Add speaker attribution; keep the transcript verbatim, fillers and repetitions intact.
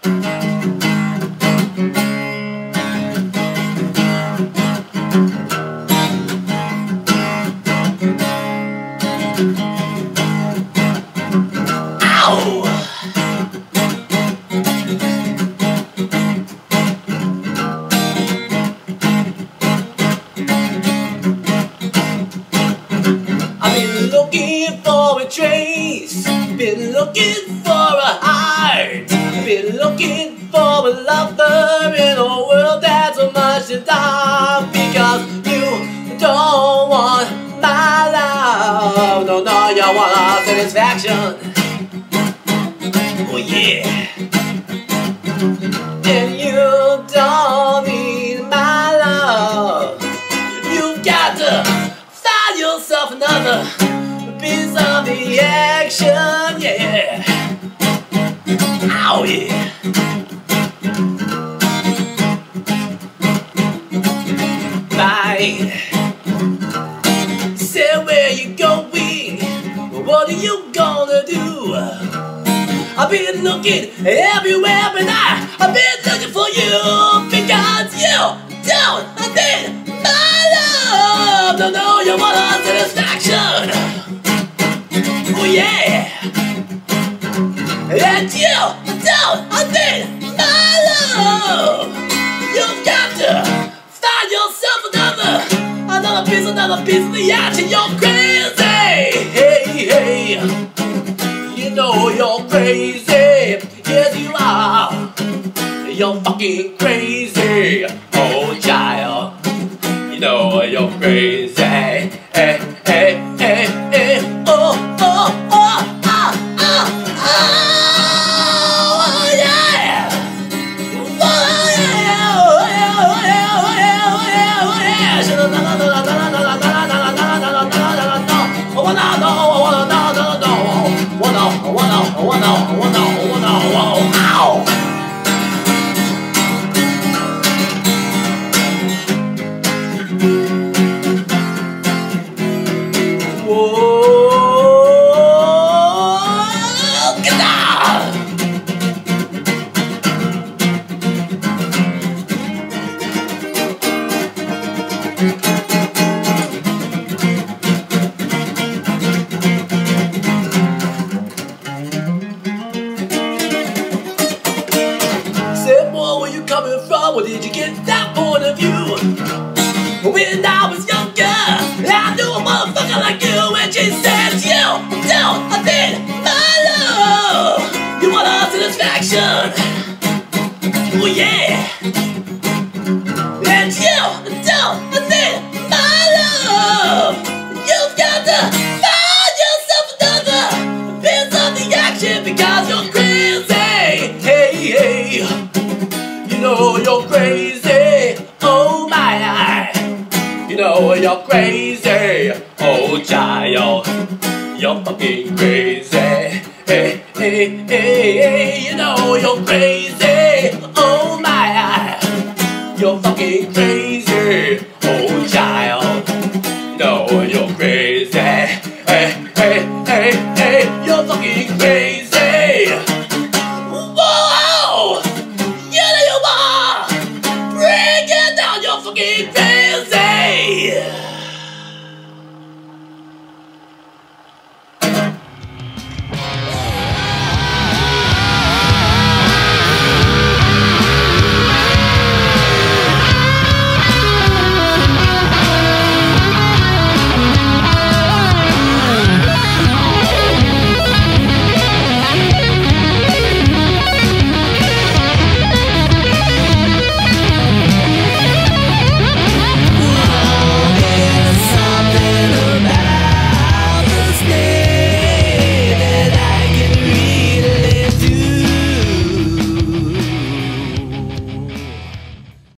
Speaker 1: Looking for a trace, been looking for a heart, been looking for a lover in a world that's so much to die. Because you don't want my love, no, no, you want our satisfaction. Oh yeah. And you don't need my love. You got to find yourself another piece of the action, yeah. Ow, yeah. Bye. Say where you going? What are you gonna do? I've been looking everywhere, but I, I've been looking for you because you don't need my love. No, no, you want a satisfaction. Oh yeah. And you don't need my love. You've got to find yourself another, another piece, another piece of the action. You're crazy. Hey, hey. You know you're crazy. Yes, you are. You're fucking crazy. Oh, child. You know you're crazy. Hey, hey, hey, hey. Oh, oh, oh, ah, ah, ah. Oh, yeah. Oh, yeah. Oh, yeah. Oh, yeah. Oh, yeah. Oh, yeah. Oh, yeah. Oh, no, no, no, no, no, no, no, no, no, no, no, no, no, no. Oh, no, no, oh, no, no, no, no. Oh, no, oh, no, oh, no, oh, no, oh, no, oh, ow. Where did you get that point of view? When I was younger, I knew a motherfucker like you, and she said you don't need my love. You want a satisfaction. Oh yeah. And you don't need my love. You've got to find yourself another piece of the action because you're crazy. Hey, hey. You know you're crazy, oh my. You know you're crazy, oh child. You're fucking crazy. Hey, hey, hey, hey. You know you're crazy, oh my. You're fucking crazy, oh